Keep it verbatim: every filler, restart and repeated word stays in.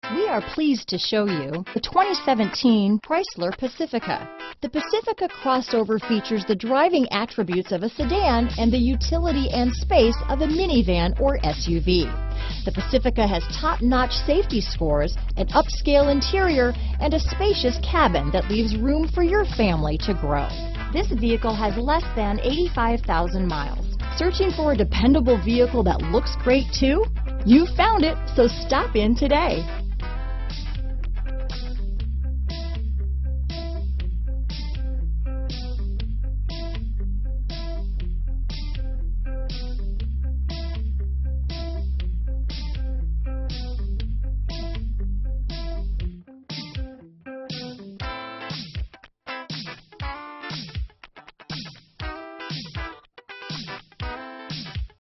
We are pleased to show you the twenty seventeen Chrysler Pacifica. The Pacifica crossover features the driving attributes of a sedan and the utility and space of a minivan or S U V. The Pacifica has top-notch safety scores, an upscale interior, and a spacious cabin that leaves room for your family to grow. This vehicle has less than eighty-five thousand miles. Searching for a dependable vehicle that looks great too? You found it, so stop in today.